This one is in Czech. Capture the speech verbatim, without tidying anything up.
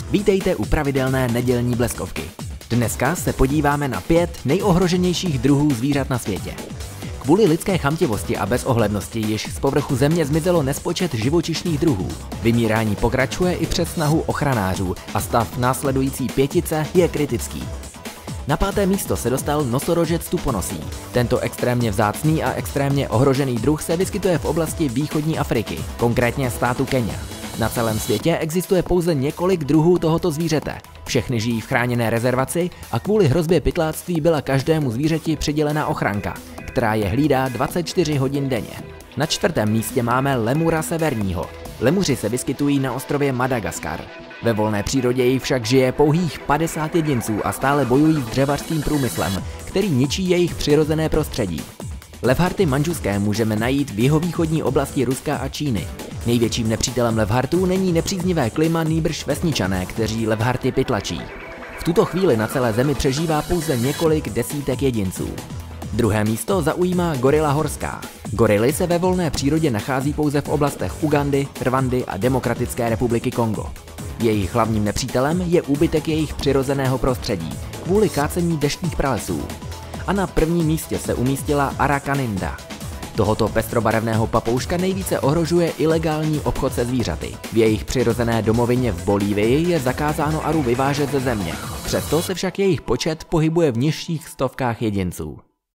Vítejte u pravidelné nedělní bleskovky. Dneska se podíváme na pět nejohroženějších druhů zvířat na světě. Kvůli lidské chamtivosti a bezohlednosti již z povrchu země zmizelo nespočet živočišných druhů. Vymírání pokračuje i přes snahu ochranářů a stav následující pětice je kritický. Na páté místo se dostal nosorožec tuponosý. Tento extrémně vzácný a extrémně ohrožený druh se vyskytuje v oblasti východní Afriky, konkrétně státu Kenya. Na celém světě existuje pouze několik druhů tohoto zvířete. Všechny žijí v chráněné rezervaci a kvůli hrozbě pytláctví byla každému zvířeti přidělena ochranka, která je hlídá dvacet čtyři hodin denně. Na čtvrtém místě máme lemura severního. Lemuři se vyskytují na ostrově Madagaskar. Ve volné přírodě jich však žije pouhých padesát jedinců a stále bojují s dřevařským průmyslem, který ničí jejich přirozené prostředí. Levharty manžuské můžeme najít v jihovýchodní oblasti Ruska a Číny. Největším nepřítelem levhartů není nepříznivé klima, nýbrž vesničané, kteří levharty pytlačí. V tuto chvíli na celé zemi přežívá pouze několik desítek jedinců. Druhé místo zaujímá gorila horská. Gorily se ve volné přírodě nachází pouze v oblastech Ugandy, Rwandy a Demokratické republiky Kongo. Jejich hlavním nepřítelem je úbytek jejich přirozeného prostředí kvůli kácení deštných pralesů. A na prvním místě se umístila Arakanida. Tohoto pestrobarevného papouška nejvíce ohrožuje ilegální obchod se zvířaty. V jejich přirozené domovině v Bolívii je zakázáno aru vyvážet ze země. Přesto se však jejich počet pohybuje v nižších stovkách jedinců.